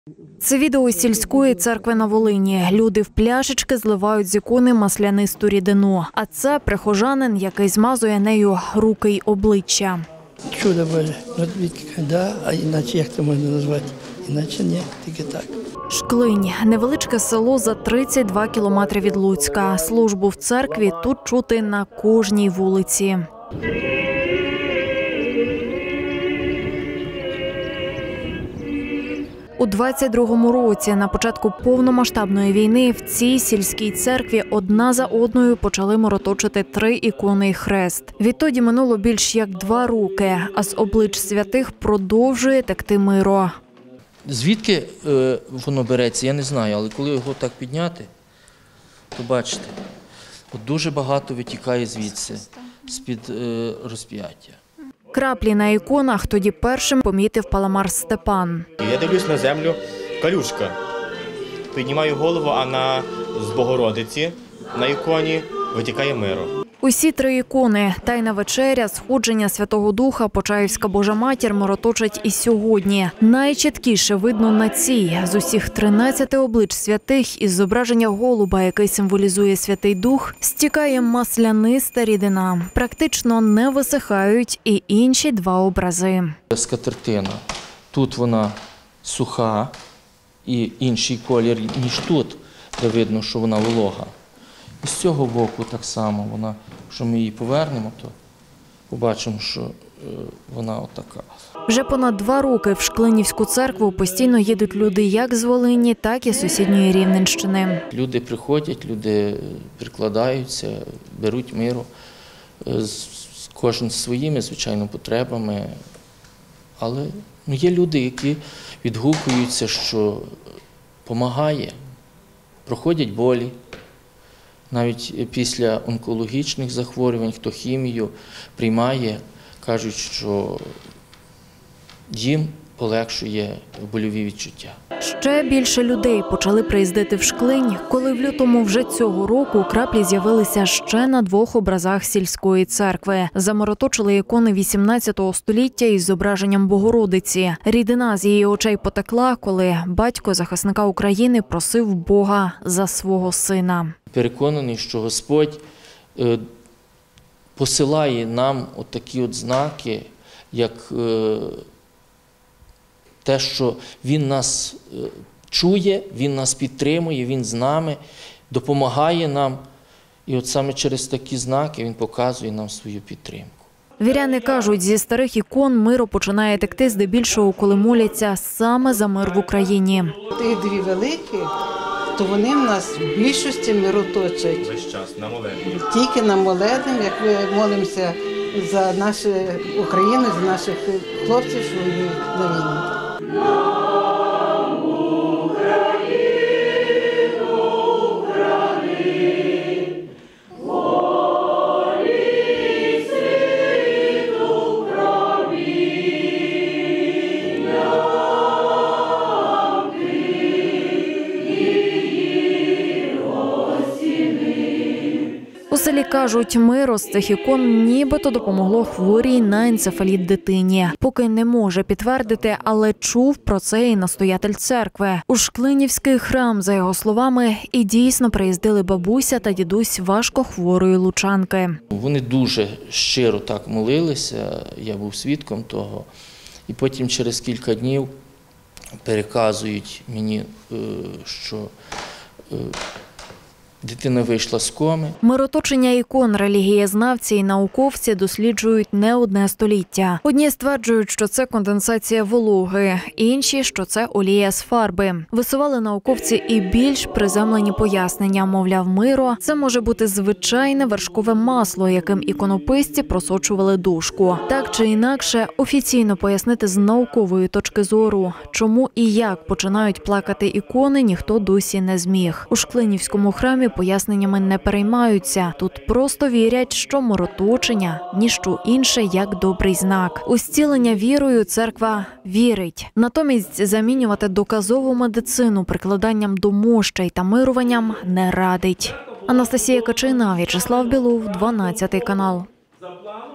Це відео із сільської церкви на Волині. Люди в пляшечки зливають з ікони маслянисту рідину. А це прихожанин, який змазує нею руки й обличчя. Чудо Боже, да, а іначе як це можна назвати? Іначе ні, тільки так. Шклинь – невеличке село за 32 кілометри від Луцька. Службу в церкві тут чути на кожній вулиці. У 22-му році, на початку повномасштабної війни, в цій сільській церкві одна за одною почали мороточити 3 ікони і хрест. Відтоді минуло більш як 2 роки, а з облич святих продовжує текти миро. Звідки воно береться, я не знаю, але коли його так підняти, то бачите, от дуже багато витікає звідси, з-під розп'яття. Краплі на іконах тоді першим помітив паламар Степан. Я дивлюсь на землю, калюжка. Піднімаю голову, а з Богородиці на іконі витікає миро. Усі 3 ікони – Тайна вечеря, Сходження Святого Духа, Почаївська Божа Матір – мороточать і сьогодні. Найчіткіше видно на цій. З усіх 13 облич святих із зображення голуба, який символізує Святий Дух, стікає масляниста рідина. Практично не висихають і інші 2 образи. Скатертина. Тут вона суха і інший колір, ніж тут, де видно, що вона волога. І з цього боку так само вона, якщо ми її повернемо, то побачимо, що вона отака. Вже понад 2 роки в Шклинівську церкву постійно їдуть люди як з Волині, так і з сусідньої Рівненщини. Люди приходять, люди прикладаються, беруть миру, кожен зі своїми, звичайно, потребами. Але є люди, які відгукуються, що допомагає, проходять болі. Навіть після онкологічних захворювань, хто хімію приймає, кажуть, що їм полегшує больові відчуття. Ще більше людей почали приїздити в Шклинь, коли в лютому вже цього року краплі з'явилися ще на 2 образах сільської церкви. Замороточили ікони 18 століття із зображенням Богородиці. Рідина з її очей потекла, коли батько захисника України просив Бога за свого сина. Переконаний, що Господь посилає нам такі знаки, як те, що Він нас чує, Він нас підтримує, Він з нами, допомагає нам. І от саме через такі знаки Він показує нам свою підтримку. Віряни кажуть, зі старих ікон миро починає текти здебільшого, коли моляться саме за мир в Україні. Тих 2 великі, то вони в нас в більшості мироточать. Весь час на молебні. Тільки на молебні, як ми молимося за нашу Україну, за наших хлопців, що воюють на війні. У селі кажуть, миро з цих ікон нібито допомогло хворій на енцефаліт дитині. Поки не може підтвердити, але чув про це і настоятель церкви. У Шклинівський храм, за його словами, і дійсно приїздили бабуся та дідусь важкохворої лучанки. Вони дуже щиро так молилися, я був свідком того. І потім через кілька днів переказують мені, що дитина вийшла з коми. Мироточення ікон релігієзнавці і науковці досліджують не одне століття. Одні стверджують, що це конденсація вологи, інші, що це олія з фарби. Висували науковці і більш приземлені пояснення. Мовляв, миро – це може бути звичайне вершкове масло, яким іконописці просочували дошку. Так чи інакше, офіційно пояснити з наукової точки зору, чому і як починають плакати ікони, ніхто досі не зміг. У Шклинівському храмі поясненнями не переймаються. Тут просто вірять, що мороточення – ніщо інше, як добрий знак. У зцілення вірою церква вірить. Натомість замінювати доказову медицину прикладанням до мощей та мируванням не радить. Анастасія Качина, В'ячеслав Білов, 12 канал.